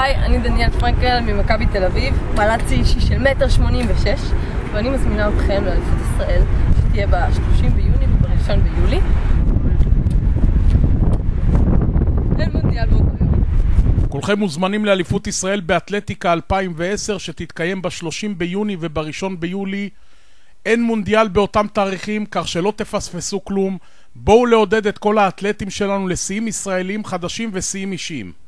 היי, אני דניאל פרנקל ממכבי תל אביב, בעלת צי אישי של 1.86 מטר, ואני מזמינה אתכם לאליפות ישראל שתהיה ב-30 ביוני וב-1 ביולי. אין מונדיאל באותו יום. כולכם מוזמנים לאליפות ישראל באתלטיקה 2010 שתתקיים ב-30 ביוני וב-1 ביולי. אין מונדיאל באותם תאריכים, כך שלא תפספסו כלום. בואו לעודד את כל האתלטים שלנו לשיאים ישראלים חדשים ושיאים אישיים.